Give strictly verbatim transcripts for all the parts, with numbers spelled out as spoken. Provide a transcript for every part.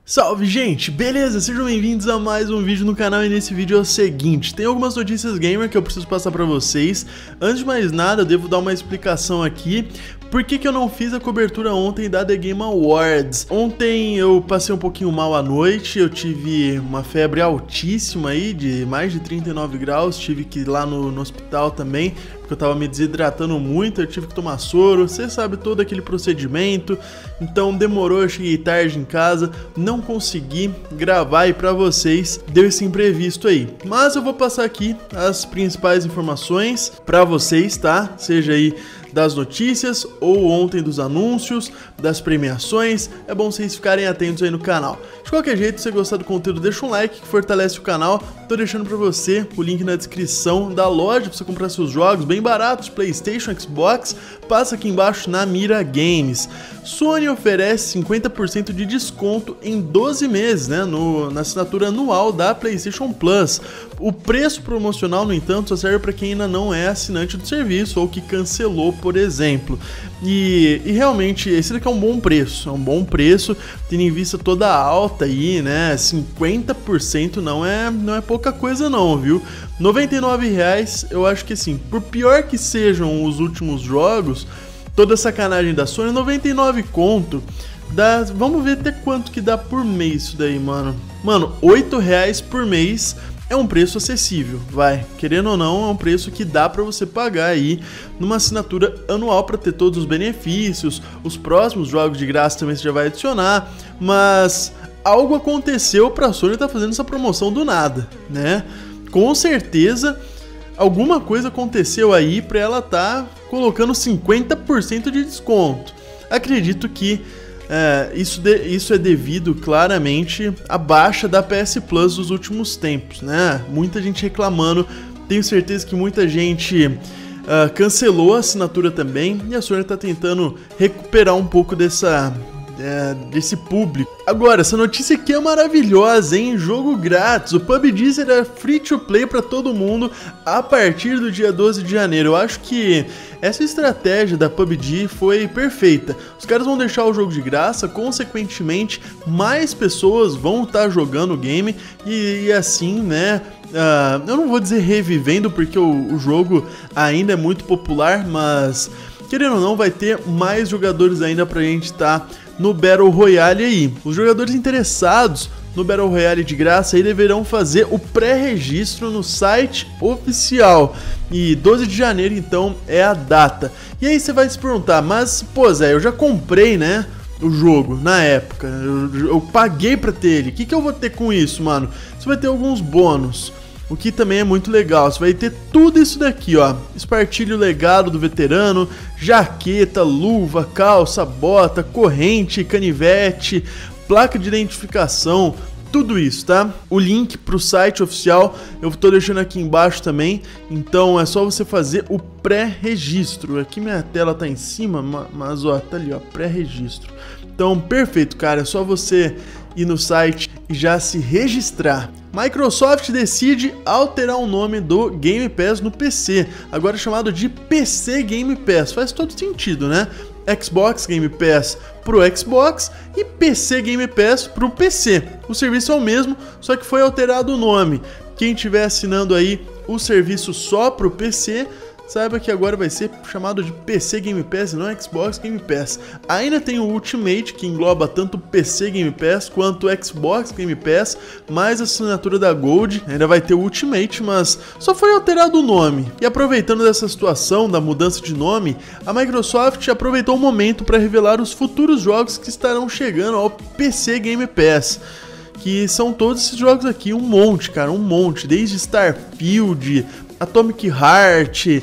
Salve, gente! Beleza? Sejam bem-vindos a mais um vídeo no canal e nesse vídeo é o seguinte, tem algumas notícias gamer que eu preciso passar pra vocês. Antes de mais nada, eu devo dar uma explicação aqui. Por que que eu não fiz a cobertura ontem da The Game Awards? Ontem eu passei um pouquinho mal à noite, eu tive uma febre altíssima aí, de mais de trinta e nove graus, tive que ir lá no, no hospital também, porque eu tava me desidratando muito, eu tive que tomar soro, você sabe todo aquele procedimento, então demorou, eu cheguei tarde em casa, não consegui gravar aí pra vocês, deu esse imprevisto aí. Mas eu vou passar aqui as principais informações pra vocês, tá? Seja aí das notícias ou ontem dos anúncios, das premiações, é bom vocês ficarem atentos aí no canal. De qualquer jeito, se você gostar do conteúdo, deixa um like que fortalece o canal. Tô deixando pra você o link na descrição da loja pra você comprar seus jogos bem baratos, PlayStation, Xbox, passa aqui embaixo na Mira Games. Sony oferece cinquenta por cento de desconto em doze meses, né, no, na assinatura anual da PlayStation Plus. O preço promocional, no entanto, só serve para quem ainda não é assinante do serviço ou que cancelou, por exemplo. E, e realmente, esse daqui é um bom preço, é um bom preço, tendo em vista toda a alta aí, né, cinquenta por cento não é, não é pouca coisa não, viu? noventa e nove reais, eu acho que assim, por pior que sejam os últimos jogos, toda a sacanagem da Sony, noventa e nove conto, dá, vamos ver até quanto que dá por mês isso daí, mano. Mano, oito reais por mês é um preço acessível, vai, querendo ou não, é um preço que dá pra você pagar aí numa assinatura anual pra ter todos os benefícios, os próximos jogos de graça também você já vai adicionar, mas algo aconteceu pra Sony tá fazendo essa promoção do nada, né? Com certeza alguma coisa aconteceu aí pra ela tá colocando cinquenta por cento de desconto. Acredito que É, isso, de, isso é devido claramente à baixa da P S Plus dos últimos tempos, né? Muita gente reclamando, tenho certeza que muita gente uh, cancelou a assinatura também e a Sony está tentando recuperar um pouco dessa, é, desse público. Agora, essa notícia aqui é maravilhosa, hein? Jogo grátis, o P U B G será free to play para todo mundo a partir do dia doze de janeiro. Eu acho que essa estratégia da P U B G foi perfeita. Os caras vão deixar o jogo de graça, consequentemente, mais pessoas vão estar jogando o game e, e assim, né? Uh, eu não vou dizer revivendo, porque o, o jogo ainda é muito popular, mas querendo ou não, vai ter mais jogadores ainda pra gente estar tá no Battle Royale aí. Os jogadores interessados no Battle Royale de graça aí deverão fazer o pré-registro no site oficial. E doze de janeiro então é a data. E aí você vai se perguntar, mas pô Zé, eu já comprei, né, o jogo na época, eu, eu paguei pra ter ele, o que que eu vou ter com isso, mano? Você vai ter alguns bônus, o que também é muito legal, você vai ter tudo isso daqui, ó, espartilho legado do veterano, jaqueta, luva, calça, bota, corrente, canivete, placa de identificação, tudo isso, tá? O link pro site oficial eu tô deixando aqui embaixo também, então é só você fazer o pré-registro. Aqui minha tela tá em cima, mas ó, tá ali ó, pré-registro. Então, perfeito, cara, é só você ir no site e já se registrar. Microsoft decide alterar o nome do Game Pass no P C, agora é chamado de P C Game Pass, faz todo sentido, né? Xbox Game Pass pro Xbox e P C Game Pass pro P C. O serviço é o mesmo, só que foi alterado o nome. Quem estiver assinando aí o serviço só pro P C, saiba que agora vai ser chamado de P C Game Pass e não Xbox Game Pass. Ainda tem o Ultimate, que engloba tanto o P C Game Pass quanto o Xbox Game Pass, mais a assinatura da Gold, ainda vai ter o Ultimate, mas só foi alterado o nome. E aproveitando dessa situação da mudança de nome, a Microsoft aproveitou o momento para revelar os futuros jogos que estarão chegando ao P C Game Pass. Que são todos esses jogos aqui, um monte, cara, um monte, desde Starfield, Atomic Heart,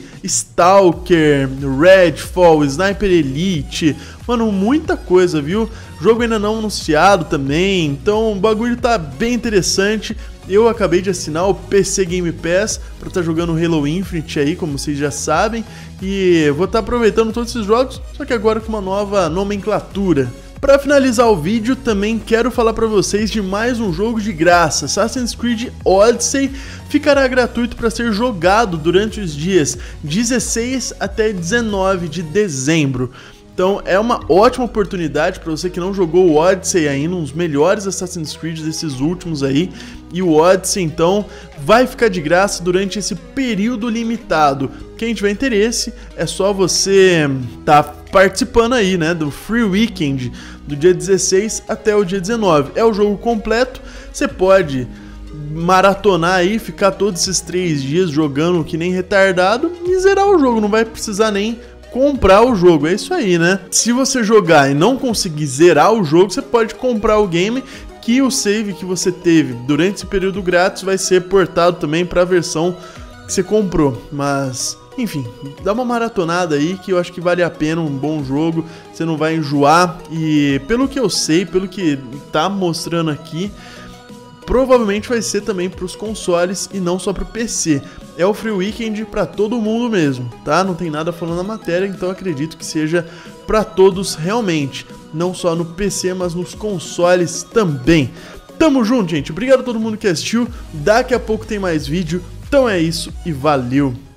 Stalker, Redfall, Sniper Elite, mano, muita coisa, viu? Jogo ainda não anunciado também, então o bagulho tá bem interessante. Eu acabei de assinar o P C Game Pass pra estar tá jogando Halo Infinite aí, como vocês já sabem, e vou estar tá aproveitando todos esses jogos, só que agora com uma nova nomenclatura. Para finalizar o vídeo, também quero falar para vocês de mais um jogo de graça. Assassin's Creed Odyssey ficará gratuito para ser jogado durante os dias dezesseis até dezenove de dezembro. Então é uma ótima oportunidade para você que não jogou o Odyssey ainda, um dos melhores Assassin's Creed desses últimos aí. E o Odyssey então vai ficar de graça durante esse período limitado. Quem tiver interesse é só você tá participando aí, né, do Free Weekend do dia dezesseis até o dia dezenove. É o jogo completo, você pode maratonar aí, ficar todos esses três dias jogando que nem retardado e zerar o jogo, não vai precisar nem comprar o jogo, é isso aí, né? Se você jogar e não conseguir zerar o jogo, você pode comprar o game, que o save que você teve durante esse período grátis vai ser portado também para a versão que você comprou. Mas, enfim, dá uma maratonada aí que eu acho que vale a pena, um bom jogo, você não vai enjoar. E pelo que eu sei, pelo que tá mostrando aqui, provavelmente vai ser também para os consoles e não só para o P C. É o Free Weekend para todo mundo mesmo, tá? Não tem nada falando na matéria, então acredito que seja para todos realmente. Não só no P C, mas nos consoles também. Tamo junto, gente. Obrigado a todo mundo que assistiu. Daqui a pouco tem mais vídeo. Então é isso e valeu!